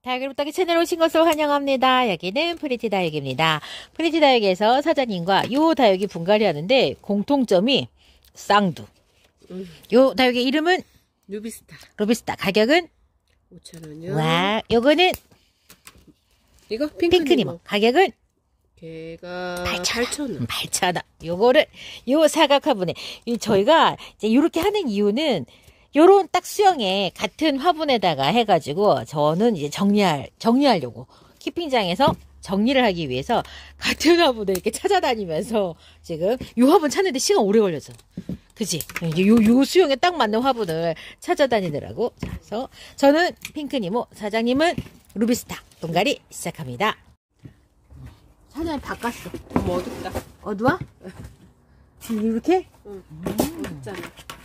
다육이부터기 채널 오신 것을 환영합니다. 여기는 프리티 다육입니다. 프리티 다육에서 사장님과 요 다육이 분갈이 하는데 공통점이 쌍두. 요 다육의 이름은 루비스타. 루비스타. 가격은 5,000원이요. 와, 요거는 이거 핑크니모. 가격은 걔가 8,000원. 8,000원. 요거를 요 사각 화분에 저희가 이제 이렇게 하는 이유는 요런 딱 수영에 같은 화분에다가 해가지고 저는 이제 정리하려고 키핑장에서 정리를 하기 위해서 같은 화분을 이렇게 찾아다니면서 지금 요 화분 찾는데 시간 오래 걸렸어. 그치? 요 수영에 딱 맞는 화분을 찾아다니더라고. 자, 그래서 저는 핑크니모, 사장님은 루비스타 분갈이 시작합니다. 사장님 바꿨어. 너무 어둡다. 어두워? 이렇게? 응. 어둡잖아.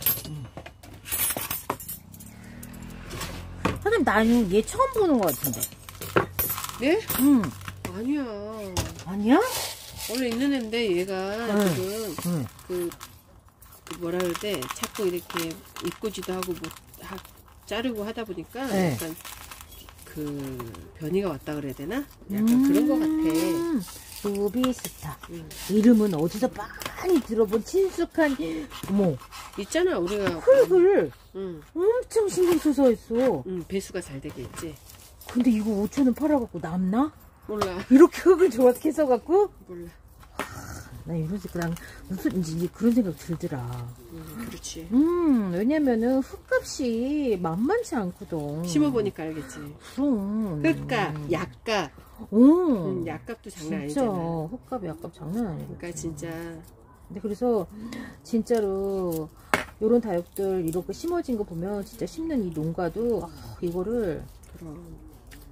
사장님 나는 얘 처음 보는 것 같은데. 네? 응. 아니야. 아니야? 원래 있는 애인데 얘가 지금 그 뭐라 그럴 때 자꾸 이렇게 이쁘지도 하고 자르고 하다 보니까 네. 약간 그 변이가 왔다 그래야 되나? 약간 그런 것 같아. 루비스타. 이름은 어디서 많이 들어본 친숙한 뭐 있잖아 우리가 흙을 응. 엄청 신경 써서 했어. 배수가 잘 되겠지. 근데 이거 5,000원 팔아갖고 남나? 몰라. 이렇게 흙을 좋게 써갖고? 몰라. 나 이런 생각, 무슨 이제 그런 생각 들더라. 그렇지. 왜냐면은 흙값이 만만치 않거든. 심어보니까 알겠지. 그럼. 흙값, 약값. 약값도 장난 진짜 아니잖아. 흙값, 약값 장난 아니고. 그러니까 진짜. 근데 그래서 진짜로 요런 다육들 이렇게 심어진 거 보면 진짜 심는 이 농가도 이거를 그럼.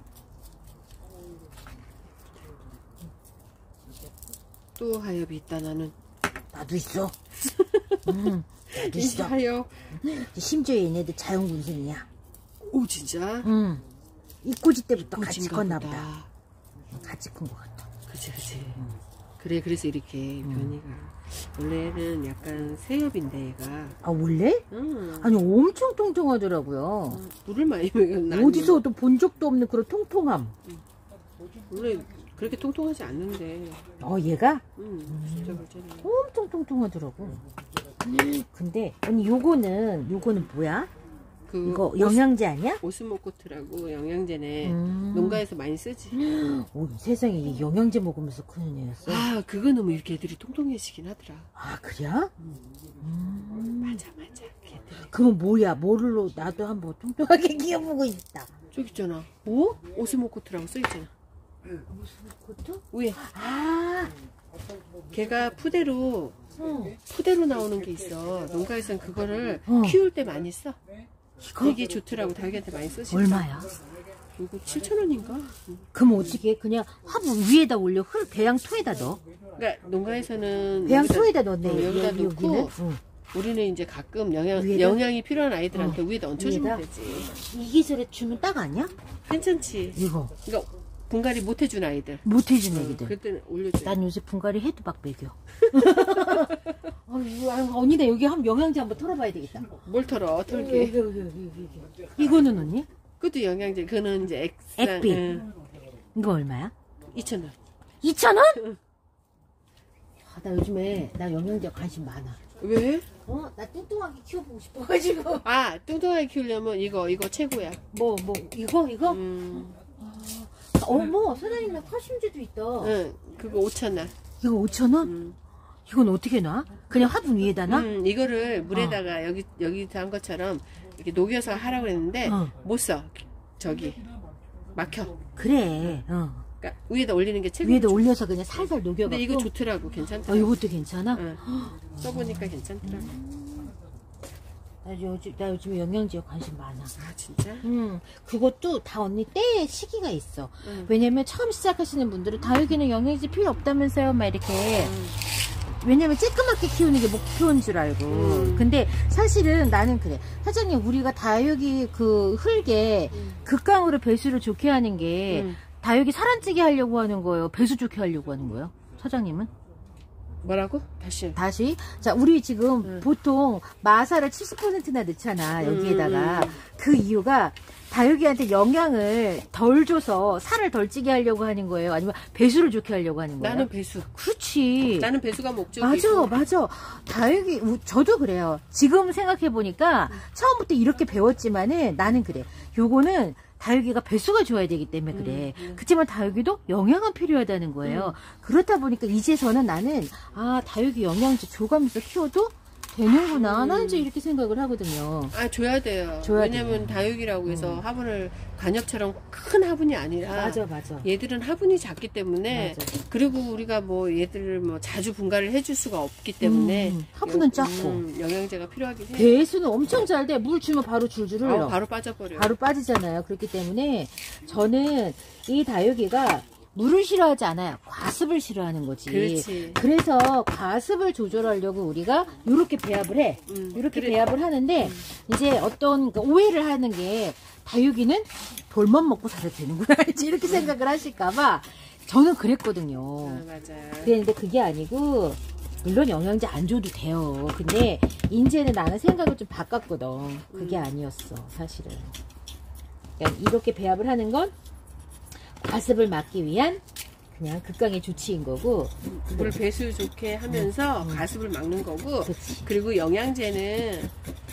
또 하엽이 있다 나는. 나도 있어. 나도 있어. 하엽. 심지어 얘네들 자연군생이야. 오 진짜? 입꼬지 때부터 같이 입꼬지인가 컸나 보다. 보다. 같이 큰 것 같아. 그치. 그래 그래서 이렇게 변이가. 원래는 약간 새엽인데 얘가. 아 원래? 아니 엄청 통통하더라고요. 물을 많이 먹였나? 어디서도 본 적도 없는 그런 통통함. 원래 그렇게 통통하지 않는데. 얘가? 진짜 그렇잖아. 엄청 통통하더라고. 근데 언니 요거는 뭐야? 이거 영양제 아니야? 오스모코트라고 영양제네. 농가에서 많이 쓰지. 오, 세상에 이 영양제 먹으면서 크는 애였어. 아 그거 너무 이렇게 애들이 통통해지긴 하더라. 아 그래? 맞아. 걔들이. 그건 뭐야? 뭐로 나도 한번 통통하게 키워보고 있다. 저기 있잖아. 뭐? 오스모코트라고 써있잖아. 그것도? 위에. 아. 걔가 푸대로 나오는 게 있어. 농가에서는 그거를 키울 때 많이 써. 이거? 되게 좋더라고. 다육이한테 많이 쓰지. 얼마야? 이거 7,000원인가? 그럼 어떻게 그냥 화분 위에다 올려? 배양토에다 넣어? 그러니까 농가에서는 배양토에다 넣네. 여기다 놓고 우리는 이제 가끔 영양이 필요한 아이들한테 위에다 얹혀주면 되지. 이게 저래 주면 딱 아니야? 괜찮지. 이거 그러니까 분갈이 못 해준 아이들. 못 해준 애기들. 그때는 올려줘. 난 요새 분갈이 해도 막 먹여. 언니네 여기 한번 영양제 한번 털어봐야 되겠다. 뭘 털어? 털게. 여기. 이거는 언니? 그것도 영양제. 그거는 이제 액비. 이거 얼마야? 2,000원. 2,000원? 나 요즘에 나 영양제 관심 많아. 왜? 나 뚱뚱하게 키워보고 싶어가지고. 아, 뚱뚱하게 키우려면 이거 최고야. 이거? 어머, 사장님네 칼슘제도 있다. 응, 그거 5,000원. 이거 5,000원? 이건 어떻게 놔? 그냥 화분 위에다 놔? 이거를 물에다가 여기서 한 것처럼 이렇게 녹여서 하라고 했는데 못 써. 저기 막혀. 그래. 그러니까 위에다 올리는 게 최고. 위에다 올려서 그냥 살살 녹여갖고. 근데 이거 좋더라고. 괜찮더라고. 이것도 괜찮아? 써보니까 괜찮더라고. 나 요즘에 영양제에 관심 많아. 아 진짜? 그것도 다 언니 때의 시기가 있어. 왜냐면 처음 시작하시는 분들은 다육이는 영양제 필요 없다면서요 막 이렇게. 왜냐면 쬐끄맣게 키우는 게 목표인 줄 알고. 근데 사실은 나는 그래. 사장님 우리가 다육이 그 흙에 극강으로 배수를 좋게 하는 게 다육이 살안찌게 하려고 하는 거예요? 배수 좋게 하려고 하는 거예요? 사장님은? 뭐라고? 다시. 자, 우리 지금 보통 마사를 70%나 넣잖아, 여기에다가. 그 이유가 다육이한테 영양을 덜 줘서 살을 덜 찌게 하려고 하는 거예요? 아니면 배수를 좋게 하려고 하는 거예요? 나는 배수. 그렇지. 나는 배수가 목적이고. 맞아. 다육이, 저도 그래요. 지금 생각해보니까 처음부터 이렇게 배웠지만은 나는 그래. 요거는 다육이가 배수가 좋아야 되기 때문에 그래. 그렇지만 다육이도 영양은 필요하다는 거예요. 그렇다 보니까 이제서는 나는 다육이 영양제 줘가면서 키워도 되는구나. 나는 이제 이렇게 생각을 하거든요. 줘야 돼요. 왜냐면 다육이라고 해서 화분을 관엽처럼 큰 화분이 아니라. 맞아. 얘들은 화분이 작기 때문에. 맞아. 그리고 우리가 뭐 얘들을 뭐 자주 분갈이를 해줄 수가 없기 때문에. 화분은 작고. 영양제가 필요하긴 해. 배수는 엄청 잘 돼. 물 주면 바로 줄줄 흘러. 바로 빠져버려요. 바로 빠지잖아요. 그렇기 때문에 저는 이 다육이가 물을 싫어하지 않아요. 과습을 싫어하는 거지. 그렇지. 그래서 과습을 조절하려고 우리가 이렇게 배합을 해. 이렇게 배합을 하는데 이제 어떤 오해를 하는 게 다육이는 돌만 먹고 살아도 되는구나. 이렇게 생각을 하실까봐 저는 그랬거든요. 맞아. 그랬는데 그게 아니고 물론 영양제 안 줘도 돼요. 근데 이제는 나는 생각을 좀 바꿨거든. 그게 아니었어, 사실은. 그러니까 이렇게 배합을 하는 건 과습을 막기 위한 그냥 극강의 조치인 거고, 물 배수 좋게 하면서 과습을 막는 거고. 그치. 그리고 영양제는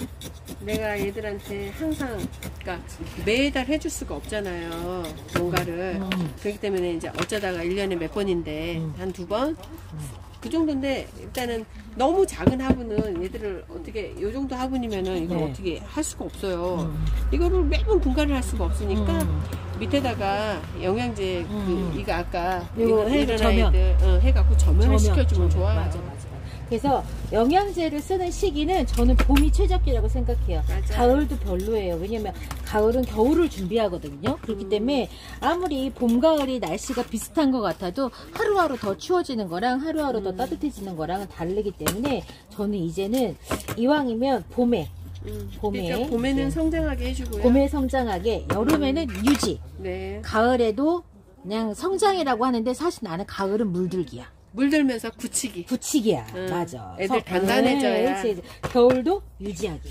내가 얘들한테 항상, 그러니까 매달 해줄 수가 없잖아요, 뭔가를. 그렇기 때문에 이제 어쩌다가 1년에 몇 번인데 한 2번 그 정도인데, 일단은 너무 작은 화분은 얘들을 어떻게, 요 정도 화분이면은 이걸 어떻게 할 수가 없어요. 이거를 매번 분갈이를 할 수가 없으니까 밑에다가 영양제 이거 아까 이거 이런 저면. 아이들 해갖고 저면을 시켜주면 좋아요. 맞아. 그래서 영양제를 쓰는 시기는 저는 봄이 최적기라고 생각해요. 맞아. 가을도 별로예요. 왜냐면 가을은 겨울을 준비하거든요. 그렇기 때문에 아무리 봄, 가을이 날씨가 비슷한 것 같아도 하루하루 더 추워지는 거랑 하루하루 더 따뜻해지는 거랑은 다르기 때문에 저는 이제는 이왕이면 봄에 그러니까 봄에는 성장하게 해주고요. 봄에 성장하게, 여름에는 유지, 네. 가을에도 그냥 성장이라고 하는데 사실 나는 가을은 물들기야. 물들면서 굳히기야. 맞아. 애들 단단해져야. 그렇지. 겨울도 유지하기.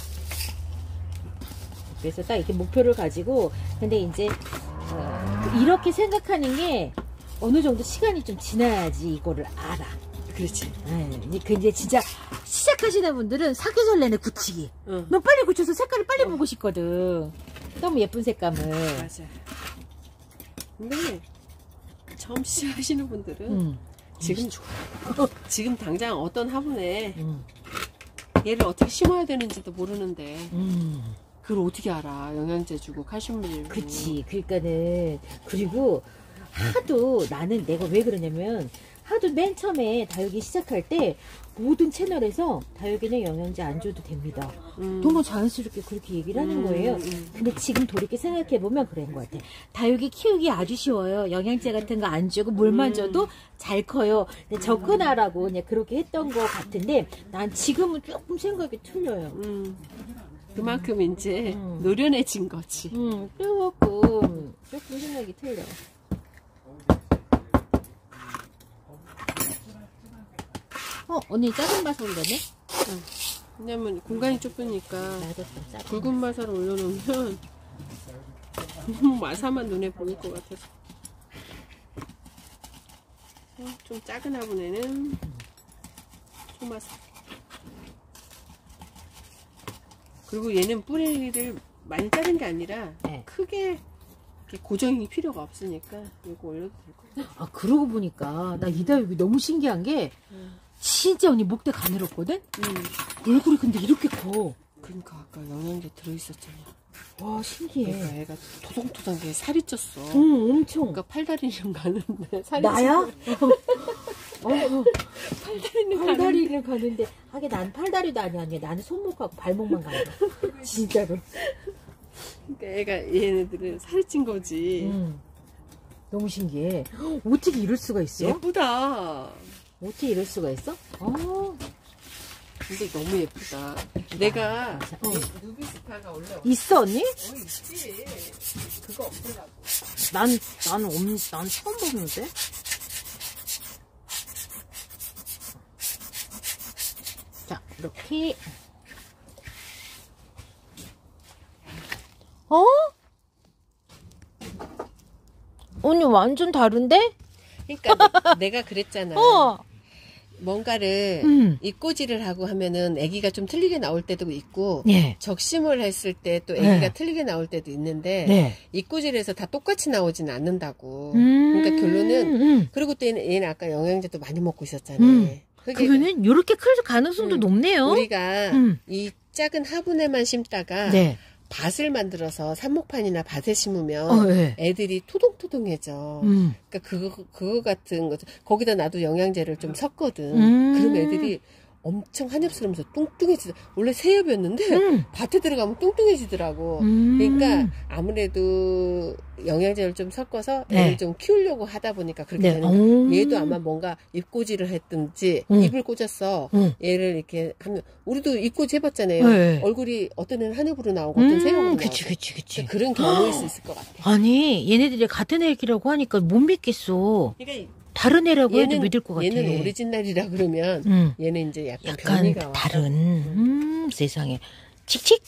그래서 딱 이렇게 목표를 가지고, 근데 이제 이렇게 생각하는 게 어느 정도 시간이 좀 지나야지 이거를 알아. 그렇지. 이제 진짜 시작하시는 분들은 사계절 내내 굳히기. 너 빨리 굳혀서 색깔을 빨리 보고 싶거든. 너무 예쁜 색감을. 맞아. 근데 처음 시작하시는 분들은 지금 당장 어떤 화분에 얘를 어떻게 심어야 되는지도 모르는데 그걸 어떻게 알아? 영양제 주고 칼슘물 주고. 그치. 그러니까는, 그리고 하도 나는 내가 왜 그러냐면, 하도 맨 처음에 다육이 시작할 때 모든 채널에서 다육이는 영양제 안 줘도 됩니다. 너무 자연스럽게 그렇게 얘기를 하는 거예요. 근데 지금 돌이켜 생각해보면 그런 것 같아. 다육이 키우기 아주 쉬워요. 영양제 같은 거 안 주고 물만 줘도 잘 커요. 근데 접근하라고 그냥 그렇게 했던 것 같은데, 난 지금은 조금 생각이 틀려요. 그만큼 이제 노련해진 거지. 조금 생각이 틀려. 언니 작은 맛을 올렸네? 왜냐면 공간이 좁으니까 나도 좀 작은 굵은 마사를 올려놓으면 너무 마사만 눈에 보일 것 같아서. 좀 작은 화분에는 초마사. 그리고 얘는 뿌리를 많이 자른 게 아니라 크게 이렇게 고정이 필요가 없으니까 이거 올려도 될 것 같아요. 그러고 보니까 나 이 다육이 너무 신기한 게 진짜 언니 목대 가늘었거든? 얼굴이 근데 이렇게 커. 그러니까 아까 영양제 들어있었잖아. 와, 신기해. 그러니까 애가 토동토동하게 살이 쪘어. 엄청. 그러니까 팔다리는 가는데 살이 나야? 팔다리는 가는데 하긴 난 팔다리도 아니야. 나는 손목하고 발목만 가는 거야. 진짜로. 그러니까 애가 얘네들은 살이 찐 거지. 너무 신기해. 어떻게 이럴 수가 있어? 예쁘다. 어떻게 이럴 수가 있어? 근데 너무 예쁘다. 내가 누비스타가 원래 있어 언니? 있지. 그거 없더라고. 난 처음 보는데. 이렇게. 어? 언니 완전 다른데? 그러니까 내가 그랬잖아. 어. 뭔가를 입꼬지를 하고 하면은 애기가 좀 틀리게 나올 때도 있고 예. 적심을 했을 때 또 애기가 네. 틀리게 나올 때도 있는데 네. 입꼬지를 해서 다 똑같이 나오지는 않는다고. 그러니까 결론은 그리고 또 얘는 아까 영양제도 많이 먹고 있었잖아. 그러면은 요렇게 클 가능성도 높네요. 우리가 이 작은 화분에만 심다가 네. 밭을 만들어서 삽목판이나 밭에 심으면 네. 애들이 토동토동해져. 그러니까 그거 같은 거. 거기다 나도 영양제를 좀 섞거든. 그럼 애들이 엄청 한엽스러면서 뚱뚱해지다. 원래 새엽이었는데 밭에 들어가면 뚱뚱해지더라고. 그러니까 아무래도 영양제를 좀 섞어서 애를 네. 좀 키우려고 하다 보니까 그렇게 네. 되는 거야. 얘도 아마 뭔가 입꼬지를 했든지 입을 꽂았어. 얘를 이렇게 하면 우리도 입꼬지 해봤잖아요. 네. 얼굴이 어떤 애는 한엽으로 나오고 어떤 새롭으로 나오고. 그치. 그런 경우일 수 있을 것 같아. 아니 얘네들이 같은 애기라고 하니까 못 믿겠어. 그러니까 다른 애라고 해도 믿을 것 같아. 얘는 오리지널이라 그러면 얘는 이제 약간 변이가 왔어. 다른 세상에 칙칙.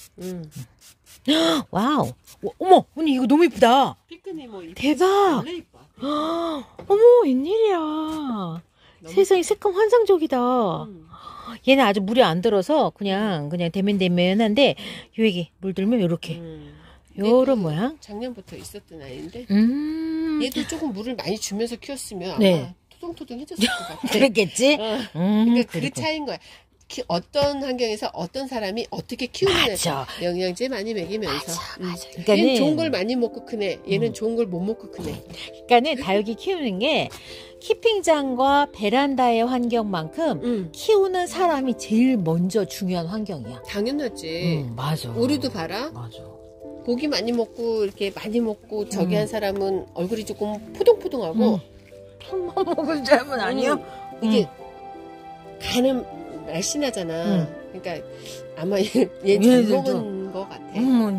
와우. 어머 언니 이거 너무 이쁘다. 피크닉 뭐 대박. 원래 이뻐. 어머 웬일이야. 세상에 색감 환상적이다. 얘는 아주 물이 안 들어서 그냥 대면대면한데 요 애기 물 들면 요렇게 요런 모양. 작년부터 있었던 아이인데 얘도 조금 물을 많이 주면서 키웠으면 아마 네. 토동토동해졌을 것 같아. 그랬겠지. 그러니까 그 그리고. 차이인 거야. 어떤 환경에서 어떤 사람이 어떻게 키우느냐. 맞아. 영양제 많이 먹이면서. 맞아. 얘는 그러니까는 좋은 걸 많이 먹고 크네. 얘는 좋은 걸 못 먹고 크네. 그러니까는 다육이 키우는 게 키핑장과 베란다의 환경만큼 키우는 사람이 제일 먼저 중요한 환경이야. 당연하지. 맞아. 우리도 봐라. 맞아. 고기 많이 먹고 이렇게 많이 먹고 저기 한 사람은 얼굴이 조금 포동포동하고 손만 먹을 삶은 아니야? 이게 간은 날씬하잖아. 그러니까 아마 얘 잘 먹은 것 같아.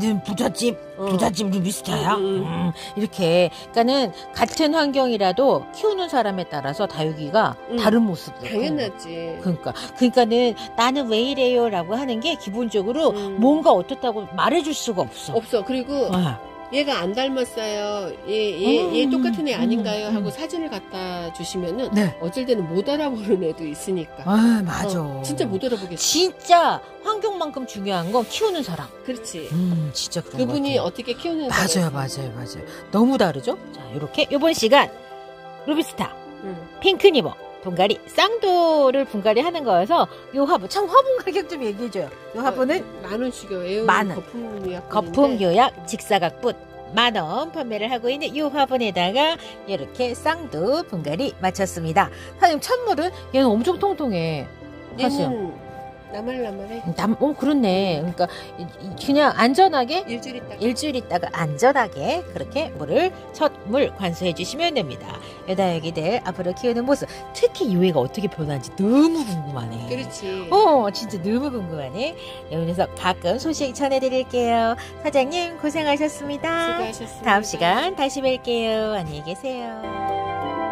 부잣집 비슷해요. 이렇게, 그러니까는 같은 환경이라도 키우는 사람에 따라서 다육이가 다른 모습을. 당연하지. 그러니까는 나는 왜 이래요라고 하는 게 기본적으로 뭔가 어떻다고 말해줄 수가 없어. 없어. 그리고 얘가 안 닮았어요. 얘 똑같은 애 아닌가요? 하고 사진을 갖다 주시면은 네. 어쩔 때는 못 알아보는 애도 있으니까. 맞아. 진짜 못 알아보겠어. 진짜 환경만큼 중요한 건 키우는 사람. 그렇지. 진짜 그런 그분이 것 같아요. 어떻게 키우는 맞아요. 너무 다르죠? 자, 이렇게 이번 시간 루비스타 핑크니버 분갈이 쌍도를 분갈이 하는 거여서 요 화분 참 화분 가격 좀 얘기해줘요. 요 화분은 10,000원씩이요. 애용 10,000원. 거품 거품 요약 직사각분 10,000원 판매를 하고 있는 이 화분에다가 이렇게 쌍도 분갈이 마쳤습니다. 사장님 찬물은 얘는 엄청 통통해. 사실. 얘는 나말나말해. 그렇네. 그러니까 그냥 안전하게 일주일 있다가 안전하게 그렇게 물을 첫 물 관수해 주시면 됩니다. 여다여기들 앞으로 키우는 모습, 특히 이 애가 어떻게 변하는지 너무 궁금하네. 그렇지. 진짜 너무 궁금하네. 여기서 가끔 소식 전해드릴게요. 사장님 고생하셨습니다. 수고하셨습니다. 다음 시간 다시 뵐게요. 안녕히 계세요.